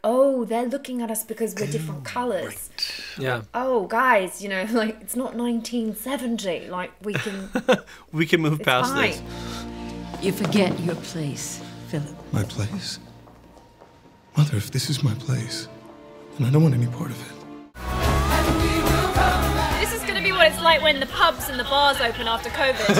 oh, they're looking at us because we're different colours. Right. Yeah. Oh, guys, you know, like, it's not 1970. Like, we can... we can move past fine. this. You forget your place, Philip. My place? Mother, if this is my place, then I don't want any part of it. This is going to be what it's like when the pubs and the bars open after COVID.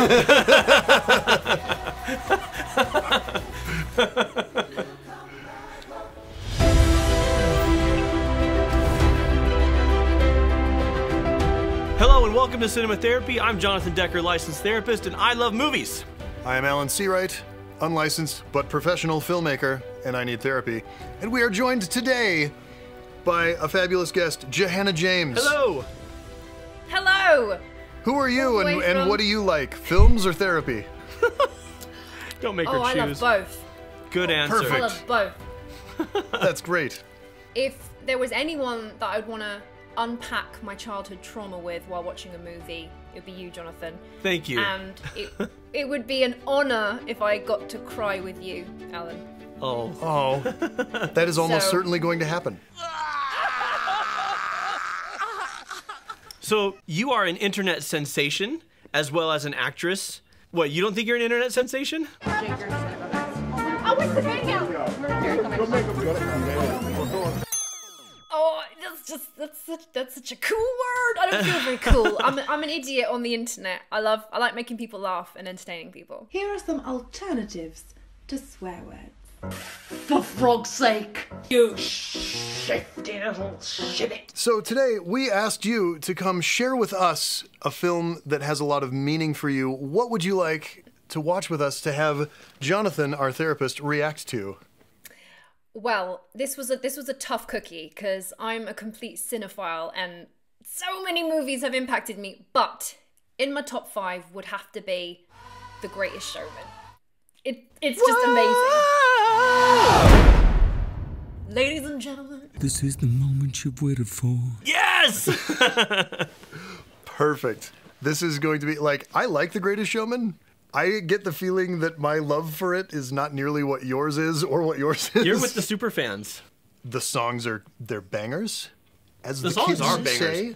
Hello and welcome to Cinema Therapy. I'm Jonathan Decker, licensed therapist, and I love movies. I am Alan Seawright, unlicensed but professional filmmaker, and I need therapy. And we are joined today by a fabulous guest, Jahannah James. Hello. Hello. Who are you All the way and from- what do you like, films or therapy? Don't make her Oh, I love choose. both. Good answer. Perfect. I love both. That's great. If there was anyone that I'd want to unpack my childhood trauma with while watching a movie, it would be you, Jonathan. Thank you. And it would be an honor if I got to cry with you, Alan. Oh. Oh, that is almost So- certainly going to happen. So you are an internet sensation as well as an actress. What, you don't think you're an internet sensation? Oh, what's the video? Oh, that's such a cool word. I don't feel very cool. I'm an idiot on the internet. I like making people laugh and entertaining people. Here are some alternatives to swear words. For frog's sake. You shifty little shitty. So today we asked you to come share with us a film that has a lot of meaning for you. What would you like to watch with us to have Jonathan, our therapist, react to? Well, this was a tough cookie because I'm a complete cinephile and so many movies have impacted me. But in my top 5 would have to be The Greatest Showman. It's just amazing. Ladies and gentlemen. This is the moment you've waited for. Yes! Perfect. This is going to be, like, I like The Greatest Showman. I get the feeling that my love for it is not nearly what yours is or what yours is. You're with the super fans. The songs they're bangers, as the songs kids are bangers. say.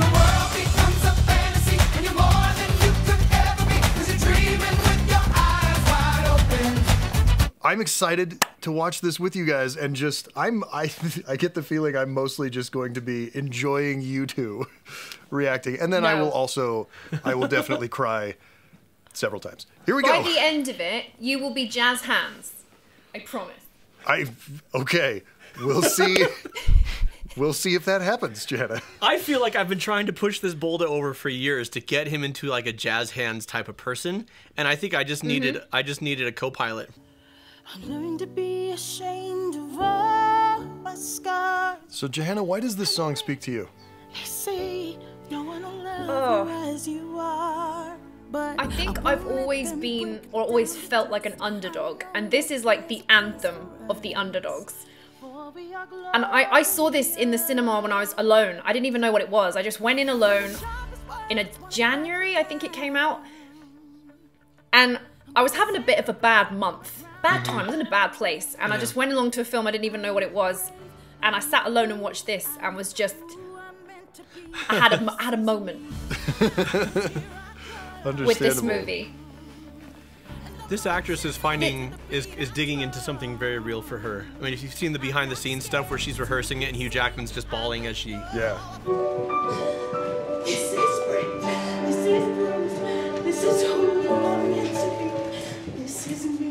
I'm excited to watch this with you guys, and just I get the feeling I'm mostly just going to be enjoying you two reacting, and then No. I will definitely cry several times. Here we By go. the end of it, you will be jazz hands. I promise. Okay, we'll see. We'll see if that happens, Jahannah. I feel like I've been trying to push this boulder over for years to get him into like a jazz hands type of person, and I think I just needed a co-pilot. I learned to be ashamed of all my scars. So, Jahannah, why does this song speak to you? They say no one will love you as you are. But I think I've always been, or always felt like an underdog, and this is like the anthem of the underdogs. And I saw this in the cinema when I was alone. I didn't even know what it was. I just went in alone in a January, I think it came out. And I was having a bit of a bad month. Bad time, I was in a bad place. And I just went along to a film, I didn't even know what it was. And I sat alone and watched this and was just, I had a moment with this movie. This actress is is digging into something very real for her. I mean, if you've seen the behind the scenes stuff where she's rehearsing it and Hugh Jackman's just bawling as she... Yeah. this is spring. This is Bruce. This is who you are meant to be. This is me.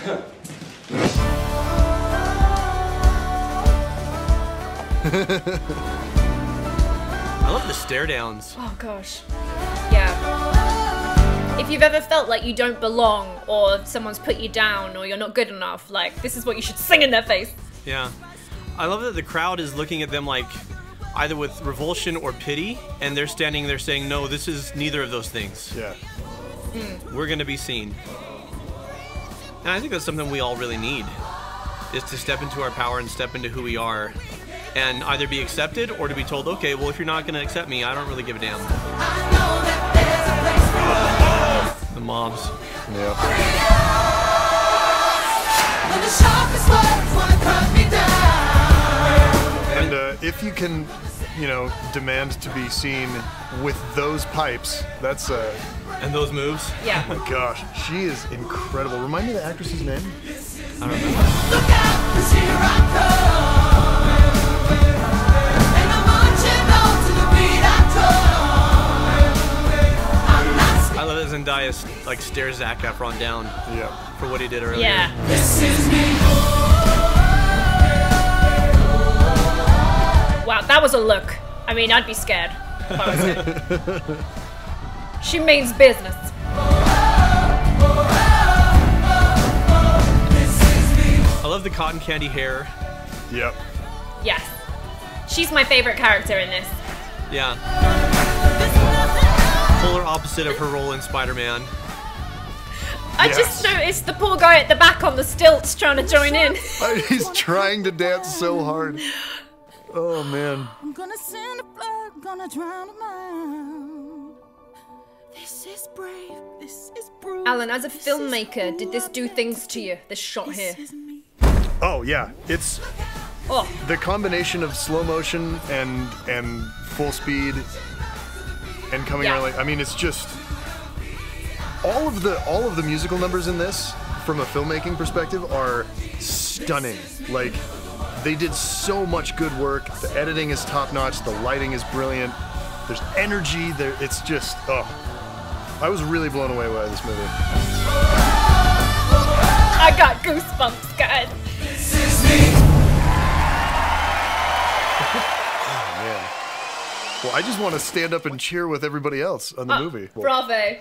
I love the stare downs. Oh gosh. Yeah. If you've ever felt like you don't belong or someone's put you down or you're not good enough, like, this is what you should sing in their face. Yeah. I love that the crowd is looking at them like either with revulsion or pity, and they're standing there saying, no, this is neither of those things. Yeah. We're gonna be seen. And I think that's something we all really need, is to step into our power and step into who we are, and either be accepted or to be told, okay, well, if you're not gonna accept me, I don't really give a damn. The mobs. Yeah. When the sharpest words wanna cut me down. if you can, you know, demand to be seen with those pipes, that's And those moves. Yeah. oh my gosh, she is incredible. Remind me of the actress's name. I don't know. Look out, 'cause here I come. And I'm marching on to the beat I drum. I'm not I love that Zendaya like stares Zac Efron down Yeah. for what he did earlier. Yeah. This is me. Wow, that was a look. I mean, I'd be scared if I was her. She means business. I love the cotton candy hair. Yep. Yes. She's my favorite character in this. Yeah. Polar opposite of her role in Spider-Man. I Yes. just noticed the poor guy at the back on the stilts trying to join in. He's trying to dance so hard. Oh man. I'm gonna send a flood, gonna drown a man. This is brave, this is brutal. Alan, as a filmmaker, did this do things to you, this shot here? Oh yeah, it's Oh, the combination of slow motion and full speed and coming Yeah. around like, I mean, it's just all of the musical numbers in this from a filmmaking perspective are stunning. Like, they did so much good work. The editing is top notch, the lighting is brilliant. There's energy there. It's just I was really blown away by this movie. I got goosebumps, guys. Man. Well, I just want to stand up and cheer with everybody else on the movie. Bravo.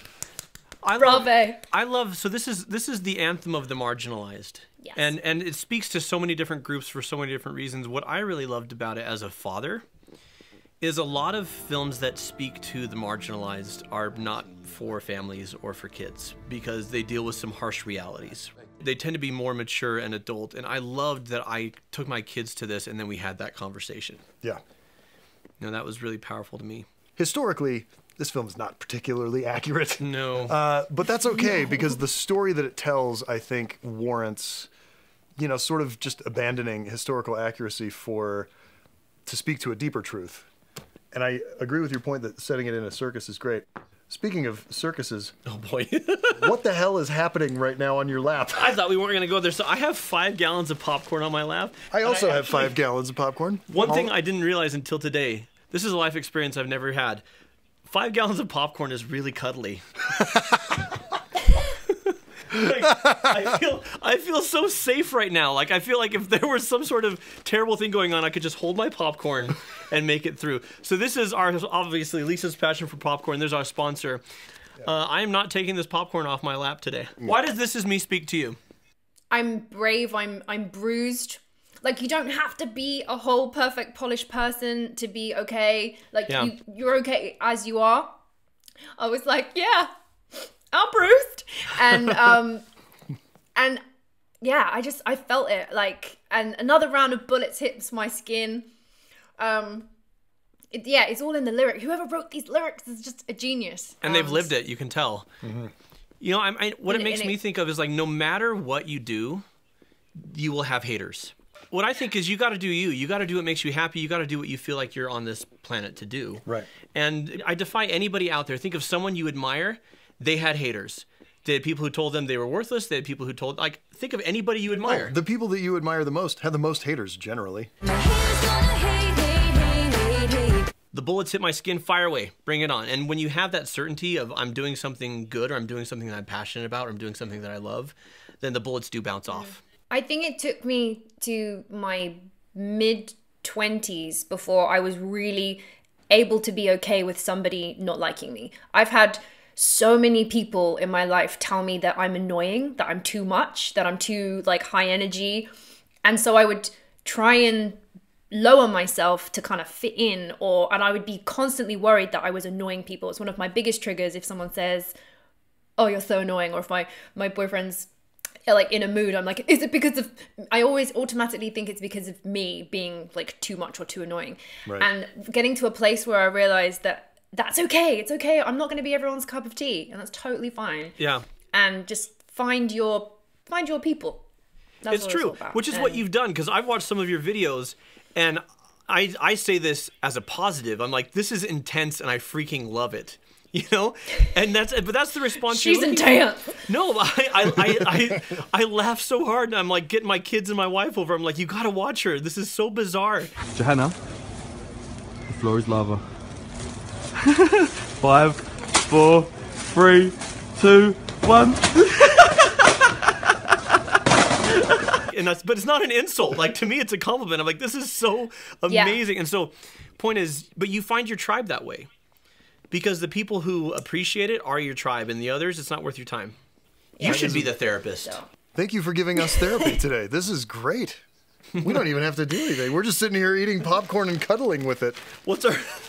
I love so this is the anthem of the marginalized. Yes. And it speaks to so many different groups for so many different reasons. What I really loved about it as a father is a lot of films that speak to the marginalized are not for families or for kids because they deal with some harsh realities. They tend to be more mature and adult, and I loved that I took my kids to this and then we had that conversation. Yeah. You know, that was really powerful to me. Historically, this film is not particularly accurate. No. But that's okay because the story that it tells, I think, warrants, you know, sort of just abandoning historical accuracy to speak to a deeper truth. And I agree with your point that setting it in a circus is great. Speaking of circuses, Oh boy. what the hell is happening right now on your lap? I thought we weren't going to go there. So I have 5 gallons of popcorn on my lap. I also have actually- 5 gallons of popcorn. One thing I didn't realize until today, this is a life experience I've never had. 5 gallons of popcorn is really cuddly. Like, I feel so safe right now. Like, I feel like if there was some sort of terrible thing going on, I could just hold my popcorn and make it through. So this is obviously Lisa's passion for popcorn. There's our sponsor. I am not taking this popcorn off my lap today. Why does This Is Me speak to you? I'm brave, I'm bruised. Like, you don't have to be a whole perfect polished person to be okay. Like, Yeah. you're okay as you are. I was like, yeah, I'm bruised. And and yeah, I felt it. Like, and another round of bullets hits my skin. It's all in the lyric. Whoever wrote these lyrics is just a genius. And they've lived it, you can tell. You know, what it makes me think of is like, no matter what you do, you will have haters. What I think is you got to do you. You got to do what makes you happy. You got to do what you feel like you're on this planet to do. Right. And I defy anybody out there. Think of someone you admire. They had haters. They had people who told them they were worthless. They had people who told, like, think of anybody you admire. The people that you admire the most have the most haters, generally. The bullets hit my skin, fire away, bring it on. And when you have that certainty of I'm doing something good, or I'm doing something that I'm passionate about, or I'm doing something that I love, then the bullets do bounce off. I think it took me to my mid-20s before I was really able to be okay with somebody not liking me. I've had so many people in my life tell me that I'm annoying, that I'm too much, that I'm too like high energy. And so I would try and lower myself to kind of fit in, and I would be constantly worried that I was annoying people. It's one of my biggest triggers if someone says, oh, you're so annoying, or if my boyfriend's like in a mood, I'm like, is it because of, I always automatically think it's because of me being like too much or too annoying. Right. And getting to a place where I realized that that's okay. It's okay. I'm not going to be everyone's cup of tea, and that's totally fine. Yeah. And just find your people. That's It's what true, all about. which is what you've done, because I've watched some of your videos, and I say this as a positive. I'm like, this is intense and I freaking love it. You know? And that's the response. She's intense. No, I laugh so hard and I'm like getting my kids and my wife over. I'm like, you gotta watch her. This is so bizarre. Jahannah, the floor is lava. 5, 4, 3, 2, 1. But it's not an insult. Like, to me, it's a compliment. I'm like, this is so amazing. Yeah. And so, point is, but you find your tribe that way. Because the people who appreciate it are your tribe, and the others, it's not worth your time. You should be the therapist. Thank you for giving us therapy today. This is great. We don't even have to do anything. We're just sitting here eating popcorn and cuddling with it. What's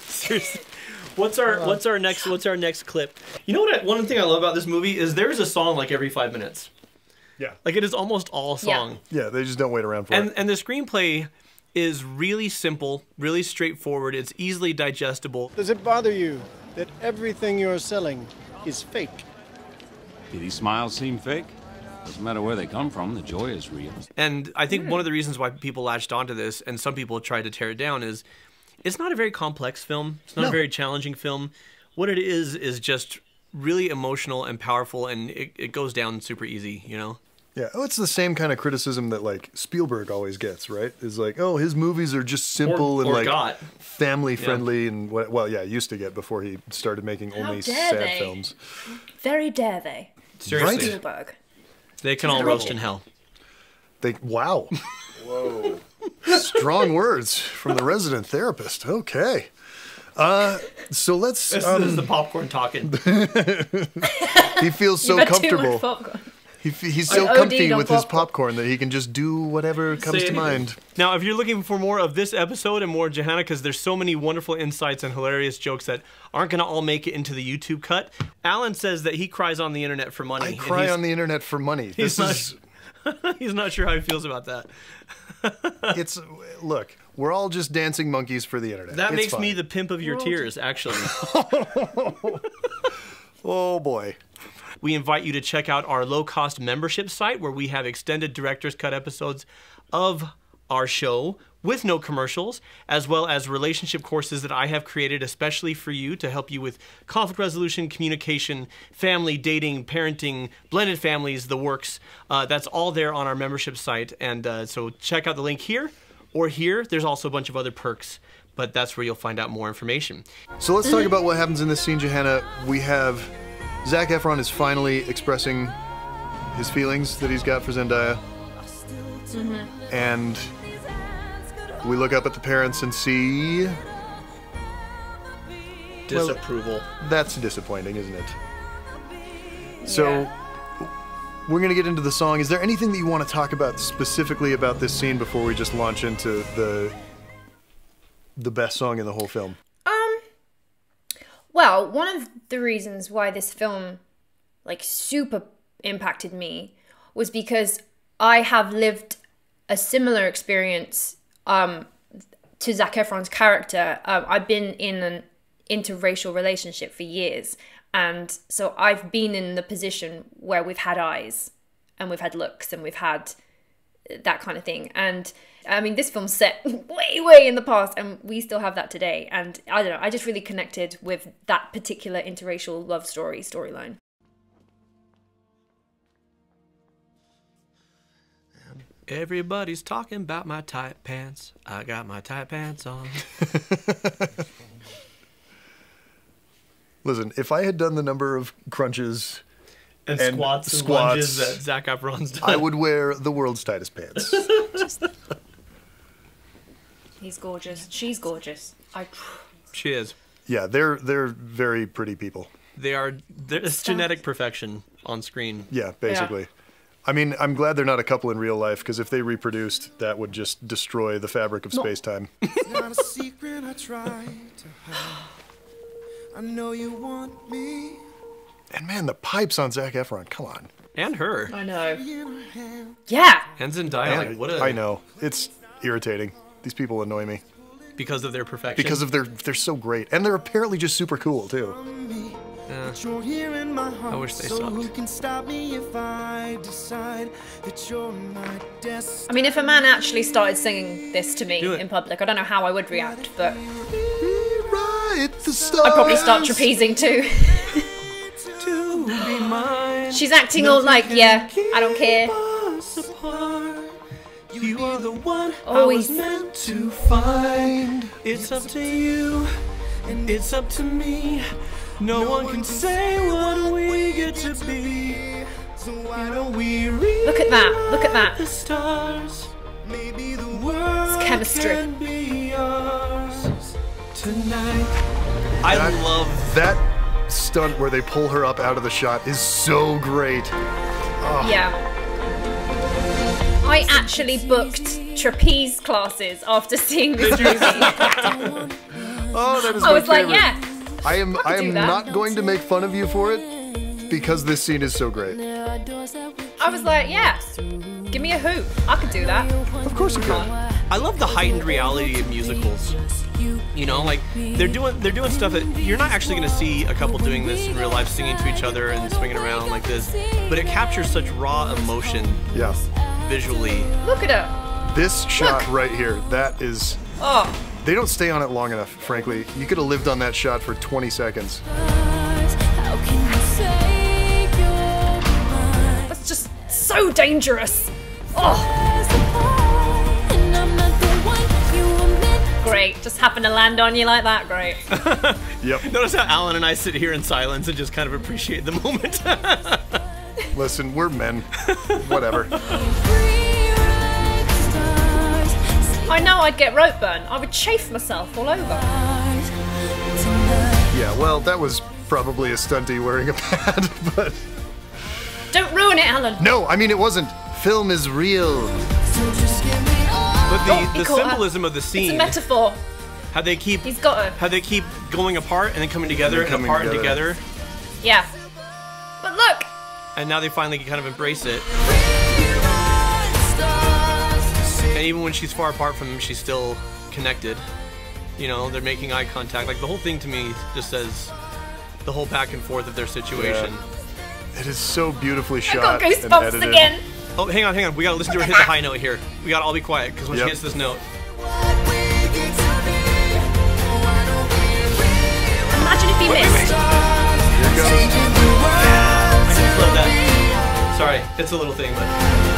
our next clip? You know what? One thing I love about this movie is there's a song like every 5 minutes. Yeah. Like, it is almost all song. Yeah, they just don't wait around for it. And the screenplay is really simple, really straightforward. It's easily digestible. Does it bother you that everything you're selling is fake? Do these smiles seem fake? Doesn't matter where they come from, the joy is real. And I think one of the reasons why people latched onto this, and some people tried to tear it down, is it's not a very complex film. It's not a very challenging film. What it is just really emotional and powerful, and it goes down super easy, you know? Yeah, it's the same kind of criticism that, like, Spielberg always gets, right? Is like, oh, his movies are just simple and, like, family-friendly and, well, yeah, used to get before he started making only sad films. Very dare they. Seriously. Right? Spielberg. They can all roast in hell. Wow. Whoa. Strong words from the resident therapist. Okay. So let's... This is the popcorn talking. He feels so comfortable. He's so comfy with his popcorn that he can just do whatever comes to mind. Now, if you're looking for more of this episode and more Jahannah, because there's so many wonderful insights and hilarious jokes that aren't going to all make it into the YouTube cut, Alan says that he cries on the internet for money. I cry on the internet for money. He's not sure how he feels about that. Look, we're all just dancing monkeys for the internet. That makes me the pimp of your tears, actually. Oh, boy. We invite you to check out our low-cost membership site where we have extended director's cut episodes of our show with no commercials, as well as relationship courses that I have created especially for you to help you with conflict resolution, communication, family, dating, parenting, blended families, the works. That's all there on our membership site. And so check out the link here or here. There's also a bunch of other perks, but that's where you'll find out more information. So let's talk about what happens in this scene, Jahannah. We have... Zac Efron is finally expressing his feelings that he's got for Zendaya. And we look up at the parents and see... disapproval. Well, that's disappointing, isn't it? So, we're going to get into the song. Is there anything that you want to talk about specifically about this scene before we just launch into the best song in the whole film? Well, one of the reasons why this film, like, super impacted me was because I have lived a similar experience to Zac Efron's character. I've been in an interracial relationship for years, and so I've been in the position where we've had eyes, and we've had looks, and we've had that kind of thing. And I mean, this film's set way in the past, and we still have that today. And I don't know, I just really connected with that particular interracial love storyline. Everybody's talking about my tight pants. I got my tight pants on. Listen, if I had done the number of crunches and squats and lunges that Zac Efron's done, I would wear the world's tightest pants. He's gorgeous. She's gorgeous. She is. Yeah, they're very pretty people. It's genetic perfection on screen. Yeah, basically. Yeah. I mean, I'm glad they're not a couple in real life, because if they reproduced, that would just destroy the fabric of space-time. It's not a secret I try to hide. I know you want me. And man, the pipes on Zac Efron, come on. And her. I know. Yeah. And Zendaya. I know. It's irritating. These people annoy me. Because of their perfection. Because of they're so great. And they're apparently just super cool, too. But you're here in my heart. I wish they so sucked. who can stop me if I decide that you're my destiny? I mean, if a man actually started singing this to me in public, I don't know how I would react, but I'd probably start trapezing too. She's acting all like, yeah, I don't care. You are the one Always. I was meant to find. It's up to you, and it's up to me. No one can say what we get to be. So why don't we reach Look at that, look at that. the stars? Maybe the world It's chemistry. can be ours tonight. I love that stunt where they pull her up out of the shot is so great. Oh. Yeah. I actually booked trapeze classes after seeing this movie. Oh, that is I my was like, favorite. yeah. I am do that. not going to make fun of you for it because this scene is so great. I was like, yeah. Give me a hoop. I could do that. Of course you can. I love the heightened reality of musicals. You know, like they're doing stuff that you're not actually going to see a couple doing this in real life, singing to each other and swinging around like this. But it captures such raw emotion. Yeah. Visually. Look at her. This shot right here, that is. Oh. They don't stay on it long enough, frankly. You could have lived on that shot for 20 seconds. That's just so dangerous. Oh. Great. Just happened to land on you like that. Great. Yep. Notice how Alan and I sit here in silence and just kind of appreciate the moment. Listen, we're men. Whatever. I know I'd get rope burn. I would chafe myself all over. Yeah, well, that was probably a stunty wearing a pad, but... Don't ruin it, Alan. No, I mean, it wasn't. Film is real. But the symbolism of the scene. It's a metaphor. How they keep. He's got her. How they keep going apart and then coming together and apart and together. Yeah. But look. And now they finally kind of embrace it. And even when she's far apart from him, she's still connected. You know, they're making eye contact. Like the whole thing to me just says the whole back and forth of their situation. Yeah. It is so beautifully shot. I got goosebumps again. Oh, hang on. We gotta listen to her hit the high note here. We gotta all be quiet because when she hits this note. Imagine if he missed. Here it goes. I just love that. Sorry, it's a little thing, but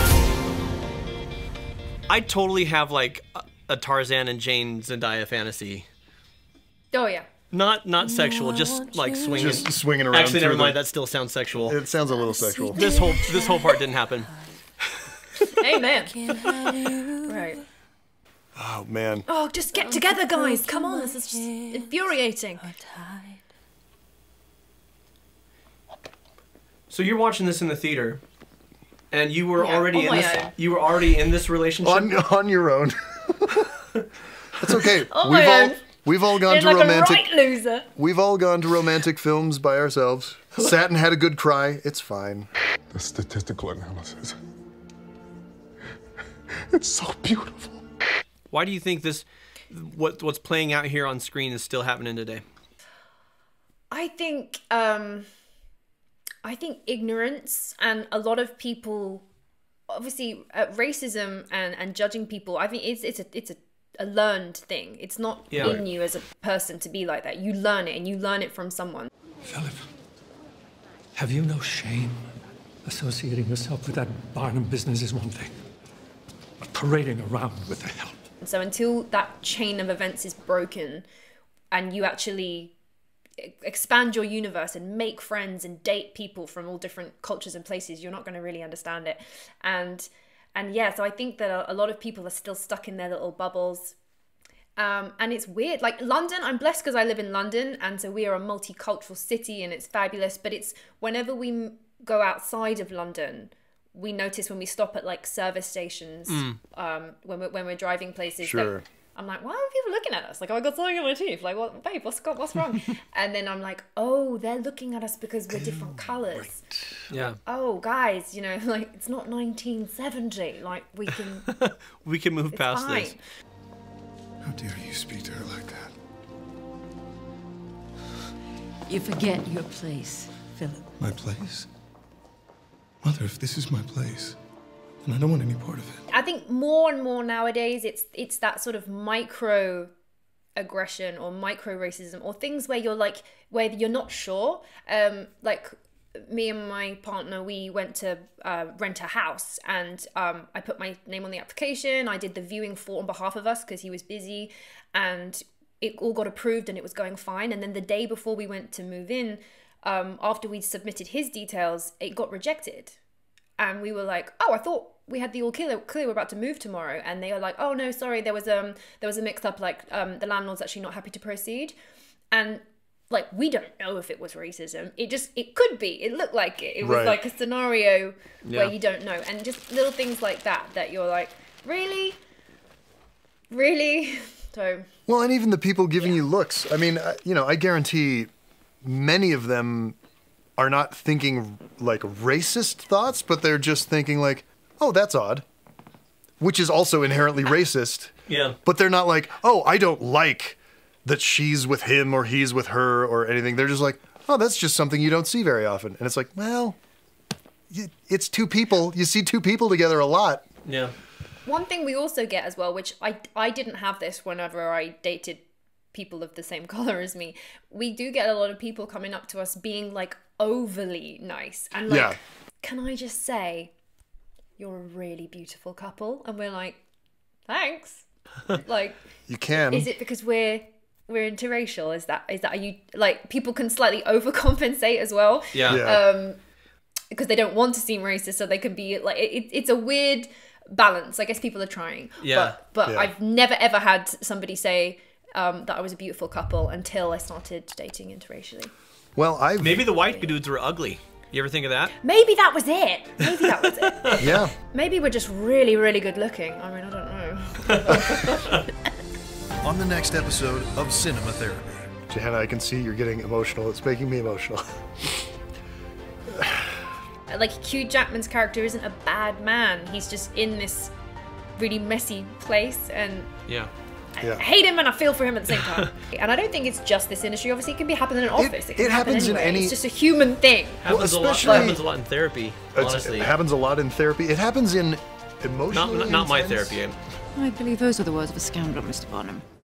I totally have like a Tarzan and Jane Zendaya fantasy. Oh yeah. Not sexual, just like swinging. Just swinging around. Actually, never mind. That still sounds sexual. It sounds a little sexual. This whole part didn't happen. Amen. Right. Oh man. Oh, just get together, guys. Come on, this is just infuriating. So you're watching this in the theater, and you were Yeah, already on in my this. own. You were already in this relationship. On your own. That's okay. On my own. We've all gone You're to like romantic. a right loser. We've all gone to romantic films by ourselves. Sat and had a good cry. It's fine. The statistical analysis. It's so beautiful. Why do you think this, what's playing out here on screen, is still happening today? I think ignorance and a lot of people, obviously, racism and judging people. I think it's a learned thing. It's not in you as a person to be like that. You learn it, and you learn it from someone. Philip, have you no shame? Associating yourself with that Barnum business is one thing, but parading around with the help. So until that chain of events is broken, and you actually expand your universe and make friends and date people from all different cultures and places, you're not going to really understand it. And yeah, so I think that a lot of people are still stuck in their little bubbles. And it's weird. Like London, I'm blessed because I live in London, and so we are a multicultural city, and it's fabulous. But it's whenever we go outside of London, we notice when we stop at like service stations, when we're driving places. Sure. That I'm like, why are people looking at us? Like, oh, I got something in my teeth. Like, what, babe? What's wrong? And then I'm like, oh, they're looking at us because we're different colours. Right. Yeah. Oh, guys, you know, like it's not 1970. Like we can move past fine. this. How dare you speak to her like that? You forget your place, Philip. My place? Mother, if this is my place, then I don't want any part of it. I think more and more nowadays, it's that sort of micro aggression or micro racism or things where you're like, where you're not sure. Like me and my partner, we went to rent a house, and I put my name on the application. I did the viewing on behalf of us because he was busy, and it all got approved and it was going fine. And then the day before we went to move in, after we'd submitted his details, it got rejected. And we were like, oh, I thought we had the all clear, we're about to move tomorrow. And they were like, oh no, sorry, there was a mix up, like the landlord's actually not happy to proceed. And like, we don't know if it was racism. It could be. It looked like it. It was like a scenario where you don't know. And just little things like that you're like, really? Really? So. Well, and even the people giving you looks. I mean, you know, I guarantee many of them are not thinking like racist thoughts, but they're just thinking like, oh, that's odd, which is also inherently racist. Yeah. But they're not like, oh, I don't like that she's with him or he's with her or anything. They're just like, oh, that's just something you don't see very often. And it's like, well, it's two people. You see two people together a lot. Yeah. One thing we also get as well, which I didn't have this whenever I dated people of the same color as me. We do get a lot of people coming up to us being like overly nice and like, can I just say, you're a really beautiful couple? And we're like, thanks. Like, you can. Is it because we're interracial? Is that are you like, people can slightly overcompensate as well? Yeah. Because they don't want to seem racist, so they can be like, it's a weird balance. I guess people are trying. Yeah. But I've never ever had somebody say that I was a beautiful couple until I started dating interracially. Well, maybe the white dudes were ugly. You ever think of that? Maybe that was it. Maybe that was it. Yeah. Maybe we're just really, really good looking. I mean, I don't know. On the next episode of Cinema Therapy. Jahannah, I can see you're getting emotional. It's making me emotional. Like, Hugh Jackman's character isn't a bad man. He's just in this really messy place, and I hate him and I feel for him at the same time. And I don't think it's just this industry. Obviously, it can be happening in an office. It can happen happens anywhere. in any. It's just a human thing. Happens a lot in therapy. Honestly, it happens a lot in therapy. It happens in emotional. Not my therapy. I believe those are the words of a scoundrel, Mr. Barnum.